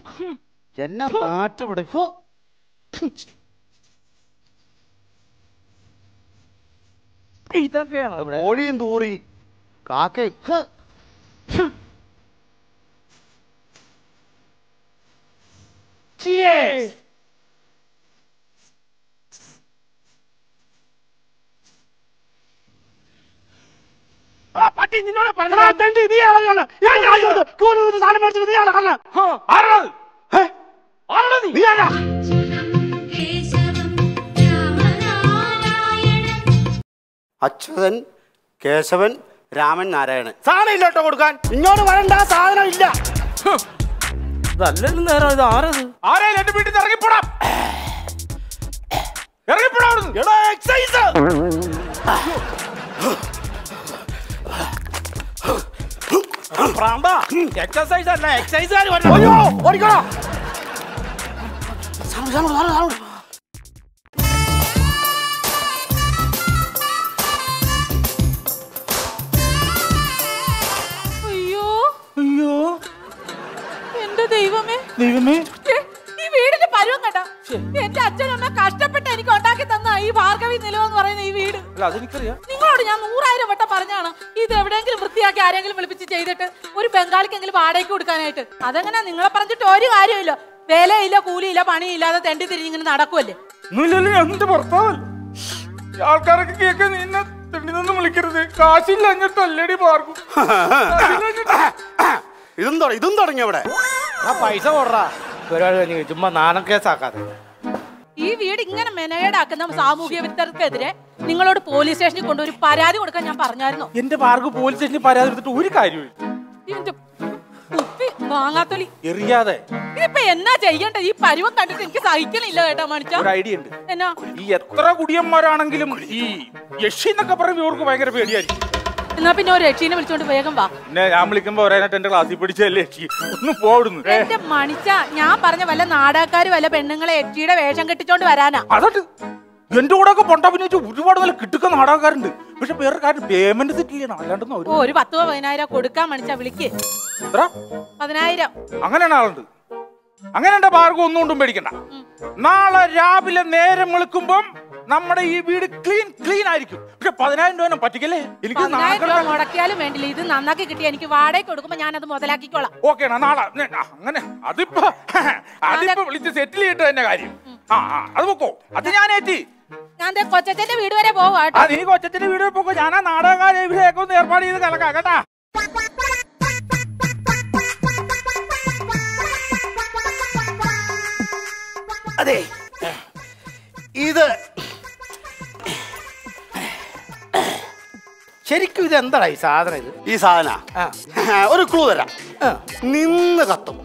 എന്നെ നാട്ടുപിടിപ്പോ ഇതൊക്കെയാണ് കോഴിയും തൂറി കാക്കയും. പട്ടി നിന്നോട് പറഞ്ഞു സാധനം മേടിച്ചത് നീയാണ് കാരണം. അച്യുതൻ, കേശവൻ, രാമൻ, നാരായണൻ. സാധനം ഇല്ല കേട്ടോ കൊടുക്കാൻ. ഇങ്ങോട്ട് വരണ്ട, സാധനം ഇല്ല. ഇതല്ലല്ലോ നേരം. ഇത് ആരത്? ആരായാലും എന്റെ വീട്ടിൽ നിന്ന് ഇറങ്ങിപ്പോടാ. ഇറങ്ങിപ്പോടാ. എക്സൈസ് എക്സസൈസ് അല്ല, എക്സൈസുകാർ ഓടിക്കോളാം. അയ്യോ അയ്യോ എന്റെ ദൈവമേ ദൈവമേ, ഈ വീടിന്റെ പരുവം കേട്ടാ. എന്റെ അച്ഛനമ്മ കഷ്ടപ്പെട്ട് എനിക്ക് ഉണ്ടാക്കി തന്ന ഈ ഭാർഗവി നിലവെന്ന് പറയുന്ന ഈ വീട് നിങ്ങളോട് ഞാൻ 100,000 വട്ടം പറഞ്ഞാണ് ഇത് എവിടെയെങ്കിലും വൃത്തിയാക്കി ആരെങ്കിലും വിളിപ്പിച്ച് ചെയ്തിട്ട് ഒരു ബംഗാളിക്കെങ്കിലും വാടകയ്ക്ക് കൊടുക്കാനായിട്ട്. അതെങ്ങനെ നിങ്ങളെ പറഞ്ഞിട്ട് ഒരു കാര്യമില്ല. വേലയില്ല, കൂലിയില്ല, പണിയില്ലാതെ തെണ്ടി തിരിഞ്ഞിങ്ങനെ നടക്കുമല്ലേ. ആൾക്കാരൊക്കെ കേൾക്കാൻ നിന്നെ തെണ്ടിനൊന്നും വിളിക്കരുത്. കാശില്ല എന്നിട്ടല്ലടി പാർക്കും. ഇതും തുടങ്ങി അവിടെ. പൈസ കൊടുറാ. ചുമ്മാ നാണം കേസാക്കാതെ. ഈ വീട് ഇങ്ങനെ മെനകേടാക്കുന്ന സാമൂഹ്യ വിരുദ്ധർക്കെതിരെ നിങ്ങളോട് പോലീസ് സ്റ്റേഷനിൽ കൊണ്ടൊരു പരാതി കൊടുക്കാൻ ഞാൻ പറഞ്ഞായിരുന്നു. എന്റെ പാർക്ക് പോലീസ് സ്റ്റേഷനിൽ പരാതി എടുത്തിട്ട് ഒരു കാര്യമില്ല. വാങ്ങാത്തൊലി എറിയാതെ ഇതിപ്പോ എന്നാ ചെയ്യണ്ടേ? ഈ പരുവം കണ്ടിട്ട് എനിക്ക് സഹിക്കണില്ല കേട്ടോ മനുഷ്യ. ഒരു ഐഡിയ ഉണ്ട്. എന്നാ? ഈ എത്ര കുടിയന്മാരാണെങ്കിലും ഈ യക്ഷി എന്നൊക്കെ പറയുമ്പോ ഇവർക്ക് ഭയങ്കര പേടിയായിരിക്കും. എന്നാ പിന്നെ ഒരു രക്ഷീനെ വിളിച്ചോണ്ട് വേഗം വാ. പിന്നെ ഞാൻ വിളിക്കുമ്പോ ഒരായിട്ട് എന്റെ ക്ലാസ്സിൽ പിടിച്ചല്ലേ യക്ഷി. ഒന്ന് പോടുന്നു. എന്റെ മണിച്ച, ഞാൻ പറഞ്ഞ വല്ല നാടകക്കാര് വല്ല പെണ്ണുങ്ങളെ യക്ഷിയുടെ വേഷം കെട്ടിച്ചോണ്ട് വരാനാ. അതോട്ട് എന്റെ കൂടെ ഒക്കെ പൊണ്ടാഭിനയിച്ച് ഒരുപാട് നല്ല കിട്ടുന്ന നാടകക്കാരുണ്ട്. പക്ഷെ വേറെ കാര്യം പേയ്മെന്റ് സെറ്റ് ചെയ്യണം. അല്ലാണ്ട് ഒരു 10,000-15,000 കൊടുക്കാൻ മണിച്ച വിളിക്ക്. 10,000. അങ്ങനെയാണ് ആളുണ്ട്. അങ്ങനെ എന്റെ ഭാർഗം ഒന്നും പേടിക്കണ്ട. നാളെ രാവിലെ നേരം വിളിക്കുമ്പം നമ്മുടെ ഈ വീട് ക്ലീൻ ആയിരിക്കും. പക്ഷെ 10,000 രൂപ പറ്റിക്കല്ലേ? എനിക്ക് 10,000 രൂപ മുടക്കിയാലും വേണ്ടില്ല. ഇത് നന്നാക്കി കിട്ടി എനിക്ക് വാടകയ്ക്ക് കൊടുക്കുമ്പോ ഞാൻ അത് മുതലാക്കിക്കോളാം. ഓക്കെ നാളെ അങ്ങനെ അതിപ്പോ വിളിച്ച് സെറ്റിൽ ചെയ്തിട്ട് തന്നെ കാര്യം. അത് പോക്കോ. അത് ഞാൻ ഏറ്റി. ഞാൻ കൊച്ചച്ഛന്റെ വീട് വരെ പോവാ. നീ കൊച്ചച്ഛന്റെ വീട് വരെ പോക്കോ. ഞാൻ ആ നാടകക്കാരൊക്കെ ഒന്ന് ഏർപ്പാട് ചെയ്ത് കലക്കാം കേട്ടാ. അതെ, ഇത് ശരിക്കും ഇത് എന്താ ഈ സാധനം? ഇത് ഈ സാധന ഒരു ക്ലൂ തരാം. നിന്ന് കത്തും.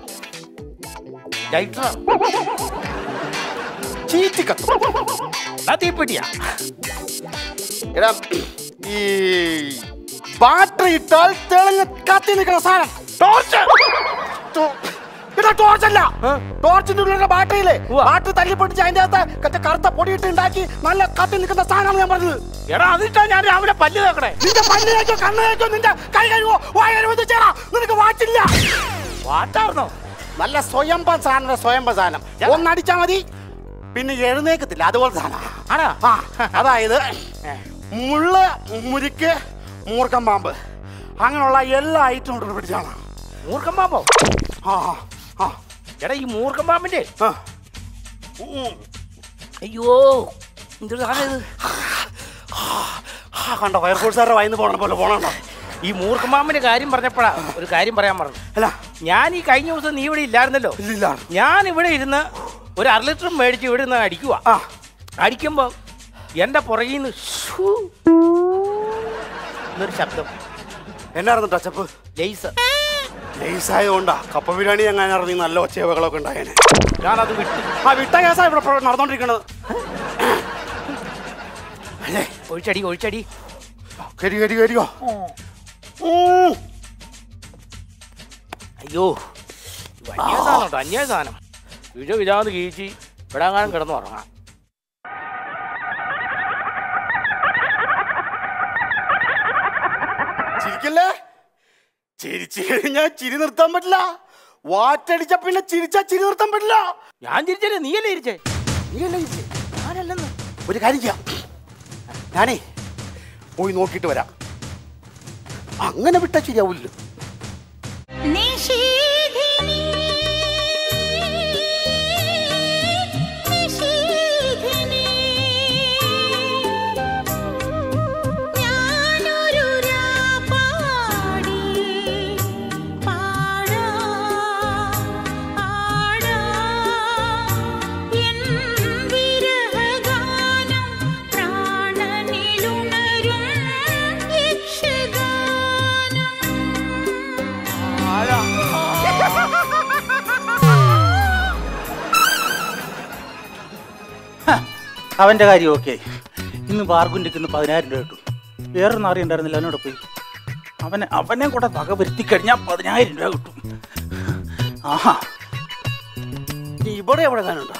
ചീറ്റി കത്തും. തീപ്പെട്ടിയാ? എടാ, ഈ ബാറ്ററി ഇട്ടാൽ തെളിഞ്ഞ് കത്തി നിൽക്കുന്ന സാധനം. ടോർച്ച്. ടോർച്ചല്ല, ടോർച്ചിന്റെ ഉള്ളിലുള്ള ബാറ്ററിയില്ലേ, ബാറ്ററി തല്ലിപ്പൊട്ടിച്ച് അതിന്റെ അകത്ത് കറുത്ത പൊടിയിട്ട് ഉണ്ടാക്കി നല്ല കത്തി നിൽക്കുന്ന സാധനമാണ് ഞാൻ പറഞ്ഞത്. എടാ, അതിട്ടാ ഞാൻ രാവിലെ പല്ല് നോക്കണേ. നിന്റെ പല്ല് കഴിക്കോ, കണ്ണ് കഴിക്കോ, നിന്റെ കൈ കഴിവോ, വായ അനുവദിച്ചേടാ. നിനക്ക് വാച്ചില്ല. വാട്ടാർന്നോ? നല്ല സ്വയംഭ സാധനം. സ്വയംഭ സാധനം ഒന്നടിച്ചാ മതി, പിന്നെ എഴുന്നേക്കത്തില്ല. അതുപോലെ സാധനം. അതായത് മുള്ള്, മുരിക്ക്, മൂർക്കം പാമ്പ്, അങ്ങനെയുള്ള എല്ലാ ഐറ്റം കൊണ്ട് പിടിച്ചാണ്. മൂർക്കം പാമ്പോ? എടാ, ഈ മൂർക്കം പാമ്പിന്റെ അയ്യോ എന്തൊരു സാധനം ഇത്? കണ്ടോ, ഫയർഫോഴ്സുകാരുടെ വായിന്ന് പോണ പോലെ പോണോ? ഈ മൂർക്കം പാമ്പിന്റെ കാര്യം പറഞ്ഞപ്പോഴാ ഒരു കാര്യം പറയാൻ പറഞ്ഞു. അല്ല, ഞാൻ ഈ കഴിഞ്ഞ ദിവസം നീ ഇവിടെ ഇല്ലായിരുന്നല്ലോ. ഇല്ല. ഞാൻ ഇവിടെ ഇരുന്ന് ഒരു 1/2 ലിറ്റർ മേടിച്ച് ഇവിടെ നിന്ന് അടിക്കുക. അടിക്കുമ്പോ എന്റെ പുറകിൽ നിന്ന് എന്നൊരു ശബ്ദം. എന്നായിരുന്നു ടച്ചപ്പ്? ലേസായതുകൊണ്ടാ. കപ്പ ബിരിയാണി എങ്ങനെ ഇറങ്ങി നല്ല ഒച്ചയവകളൊക്കെ ഉണ്ടായേനെ. ഞാനത് വിട്ടു. വിട്ട കേസാ ഇവിടെ നടന്നോണ്ടിരിക്കണത്. അല്ലേ, ഒഴിച്ചടി. കരിയോ. അയ്യോ, അന്യായ സാധനം. വിജാന്ന് കീച്ചി വിടാങ്ങാനും കിടന്നു ഉറങ്ങാം. ചിരിക്കല്ലേ? ചിരിച്ചു കഴിഞ്ഞാൽ ചിരി നിർത്താൻ പറ്റില്ല. വാറ്റടിച്ച പിന്നെ ചിരിച്ചാ ചിരി നിർത്താൻ പറ്റില്ല. ഞാൻ ചിരിച്ചേ, നീയല്ലേ ചിരിച്ചേ? നീയല്ലേ ചിരിച്ചേ? ഞാനല്ലെന്ന്. ഒരു കാര്യം ചെയ്യാം, ഞാനേ പോയി നോക്കിയിട്ട് വരാം. അങ്ങനെ വിട്ടാ ശരിയാവില്ലല്ലോ. അവന്റെ കാര്യം ഓക്കെ. ഇന്ന് ബാർഗുൻ്റെ 10,000 രൂപ കിട്ടും. വേറൊന്നും അറിയണ്ടായിരുന്നില്ല. അവനോട് പോയി അവനെ കൂടെ വക വരുത്തി കഴിഞ്ഞാൽ 10,000 രൂപ കിട്ടും. ആഹാ, ഇവിടെ എവിടെ കാണുണ്ടോ?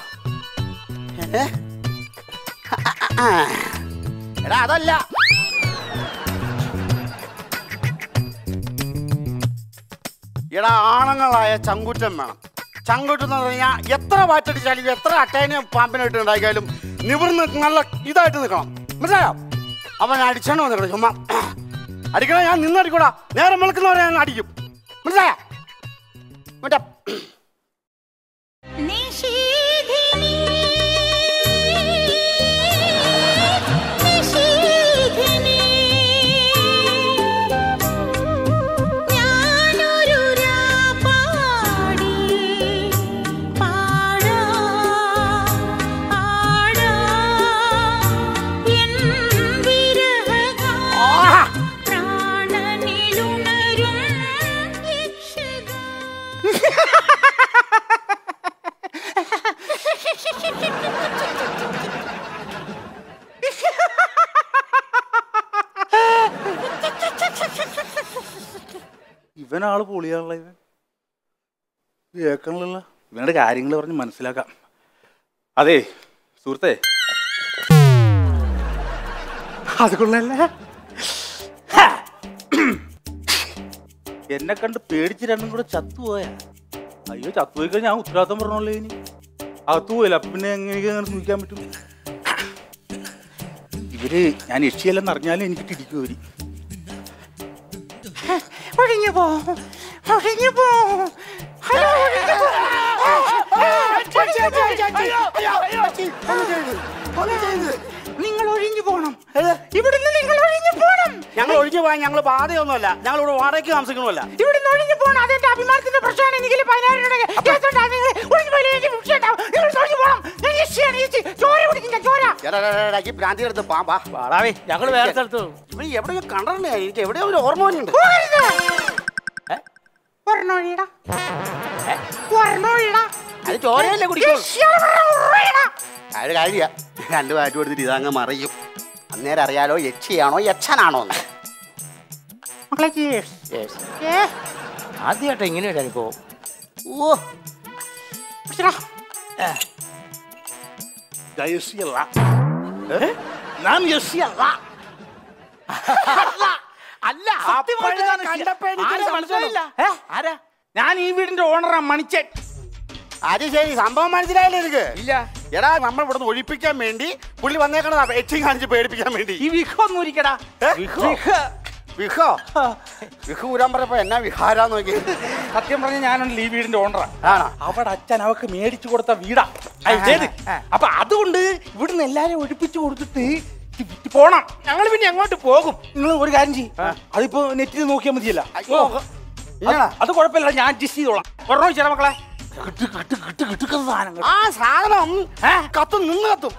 എടാ അതല്ല, എടാ ആണുങ്ങളായ ചങ്കുറ്റം വേണം. ചങ്കുറ്റം എന്ന് പറഞ്ഞാൽ എത്ര വാറ്റടിച്ചാലും എത്ര അട്ടേനെ പാമ്പിനെ ഇട്ട് ഉണ്ടാക്കിയാലും നിവർന്ന് നല്ല ഇതായിട്ട് നിൽക്കണം. മനസ്സിലായോ? അവൻ അടിച്ചോണ്ട് വന്നിട്ടുണ്ട്. ചുമ്മാ അടിക്കണ ഞാൻ നിന്നടിക്കൂടാ. നേരെ വെളുക്കുന്നവരെ ഞാൻ അടിക്കും. മനസ്സിലായോ? മറ്റേ ഇവനാള് പൊളിയാണല്ലോ. ഇവൻ കേൾക്കണില്ല. ഇവനുടെ കാര്യങ്ങൾ പറഞ്ഞ് മനസ്സിലാക്കാം. അതെ സുഹൃത്തേ, അതുകൊള്ളല്ല. എന്നെ കണ്ട് പേടിച്ച് രണ്ടും കൂടെ ചത്തുപോയാ. അയ്യോ, ചത്തുപോയി കഴിഞ്ഞാൽ ഞാൻ ഉത്തരവാദിത്തം പറഞ്ഞോളൂ. ഇനി അകത്തു പോയില്ല. അപ്പൊ പിന്നെ എങ്ങനെ സൂക്ഷിക്കാൻ പറ്റും? ഇവര് ഞാൻ യക്ഷിയല്ലെന്ന് അറിഞ്ഞാലും എനിക്ക് തിരിക്കും. ഇവര് ഒഴിഞ്ഞു പോ, ഒഴിഞ്ഞു പോ. നിങ്ങൾ ഒഴിഞ്ഞു പോണം. ഇവിടുന്ന് നിങ്ങൾ ഒഴിഞ്ഞു പോണം. ഞങ്ങൾ ഒഴിഞ്ഞു പോയാൽ ഞങ്ങൾ ബാധയൊന്നുമല്ല. ഞങ്ങൾ ഇവിടെ വാടകയ്ക്ക് താമസിക്കണമല്ല. ഇവിടുന്ന് ഒഴിഞ്ഞു പോണം. അതെന്റെ അഭിമാനത്തിന്റെ പ്രശ്നമാണ്. എനിക്ക് 10,000 രൂപ ഭ്രാന്തി എടുത്ത് പാമ്പാ. ഞങ്ങൾ വേറെ സ്ഥലത്ത് എവിടെയോ കണ്ടിട്ടുണ്ട്. എനിക്ക് എവിടെയോ ഒരു ഓർമ്മ വരുന്നുണ്ട്. അത് ചോരയല്ലേ കുടിക്കൂ. അത് കാര്യ 2 വാറ്റ് കൊടുത്തിട്ട് ഇതങ്ങ് മറിയും. അന്നേരം അറിയാലോ യക്ഷിയാണോ യക്ഷനാണോ എന്ന്. ആദ്യമായിട്ടോ ഇങ്ങനെ ഒരു അനുഭവം. ഓ ഞാൻ ഈ വീടിന്റെ ഓണറാ മണിച്ചൻ. അത് ശരി, സംഭവം മനസ്സിലായില്ലേ എനിക്ക്? ഇല്ല. എടാ, നമ്മൾ ഇവിടുന്ന് ഒഴിപ്പിക്കാൻ വേണ്ടി പുള്ളി വന്നേക്കണതാ. യക്ഷി കാണിച്ച് പേടിപ്പിക്കാൻ വേണ്ടി. ഈ വിഹൊന്നും ഒരിക്കടാ. വിഹോ വിഹു ഊരാൻ പറഞ്ഞപ്പോ എന്നാ വിഹാരാന്ന് നോക്കി. സത്യം പറഞ്ഞ ഞാനുണ്ടല്ലോ ഈ വീടിന്റെ ഓണറാ. ആണോ? അവിടെ അച്ഛൻ അവക്ക് മേടിച്ചു കൊടുത്ത വീടാ. അപ്പൊ അതുകൊണ്ട് ഇവിടുന്ന് എല്ലാരും ഒഴിപ്പിച്ചു കൊടുത്തിട്ട് പോണം. ഞങ്ങൾ പിന്നെ എങ്ങോട്ട് പോകും? നിങ്ങൾ ഒരു കാര്യം ചെയ്യും, അതിപ്പോ നെറ്റിൽ നോക്കിയാൽ മതിയല്ല. അത് കുഴപ്പമില്ല, ഞാൻ അഡ്ജസ്റ്റ് ചെയ്തോളാം. പറഞ്ഞോ ചില മക്കളെ. ആ സാധനം കത്തും, നിന്ന് കത്തും.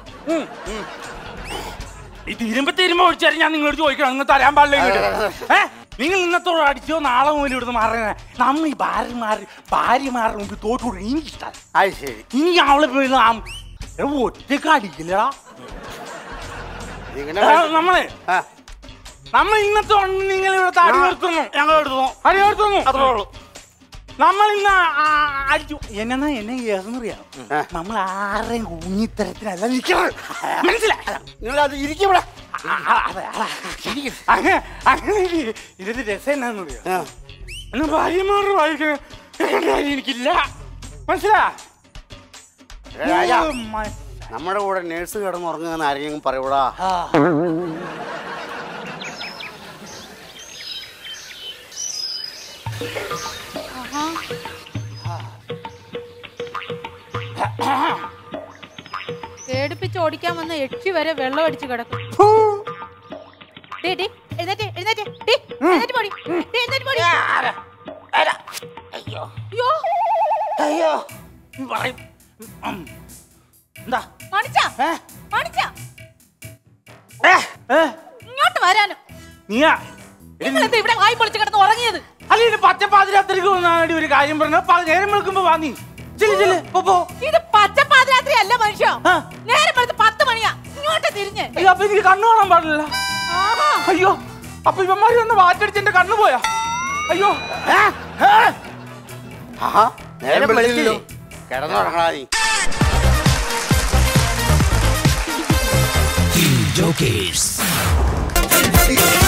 ഈ തീരുമ്പോ ഒഴിച്ചാൽ ഞാൻ നിങ്ങളോട് ചോദിക്കണം, നിങ്ങൾ തരാൻ പാടില്ല. നിങ്ങൾ ഇന്നത്തോളം അടിച്ചോ നാളെ മുതൽ ഇവിടുന്ന് മാറണേ. നമ്മൾ ഈ ഭാര്യമാരുടെ മുമ്പ് തോറ്റുകൂടെ എനിക്കിഷ്ടം. അത് ശരി. ഇനി അവളെ ഒറ്റക്ക് അടിക്കില്ലടാ. നമ്മൾ ഇന്നത്തെ നിങ്ങൾ ഇവിടെ താടി നിർത്തുന്നു, ഞങ്ങൾ എടുത്തുന്നു, അടി നിർത്തുന്നു, അത്രേ ഉള്ളൂ. നമ്മൾ ഇന്ന് അടിച്ചു. എന്നെ ഏതെന്നറിയാം, നമ്മൾ ആരുടെയും കുഞ്ഞിത്തരത്തിനല്ല നിൽക്കുന്നത്. മനസ്സിലായി? നിങ്ങൾ അത് ഇരിക്കവിടെ. അങ്ങനെ ഇതിന്റെ രസം എന്നാന്നറിയാം. ഭാര്യമാരുടെ വായിക്കുന്നത് എനിക്കില്ല. മനസ്സിലാ? രാജാ, നമ്മുടെ കൂടെ നേഴ്സ് കിടന്നുറങ്ങുന്ന ആരെങ്കിലും പറയൂടാ. പേടിപ്പിച്ച് ഓടിക്കാൻ വന്ന 8 വരെ വെള്ളം അടിച്ച് കിടക്കും. ഇങ്ങോട്ട് വരാനും ഇവിടെ വായി പൊളിച്ച് കിടന്ന് ഉറങ്ങിയത്. അല്ലെങ്കിൽ പച്ചപ്പാതിരാത്രിക്ക് വന്നാടി ഒരു കാര്യം പറഞ്ഞ നേരം വിളിക്കുമ്പോ വാ നീ. ഇത് പച്ചപ്പാതിരാത്രി അല്ല മനുഷ്യ, നേരം വെളുത്ത് 10 മണിയാ. ഇങ്ങോട്ട് തിരിഞ്ഞ്. അയ്യോ, അപ്പൊ എനിക്ക് കണ്ണു കാണാൻ പാടില്ല. അയ്യോ, അപ്പൊ ഇവന്മാര് വന്ന് വാറ്റടിച്ച് എന്റെ കണ്ണു പോയാ? അയ്യോ, കിടന്നുറങ്ങാ നീ. Jokers.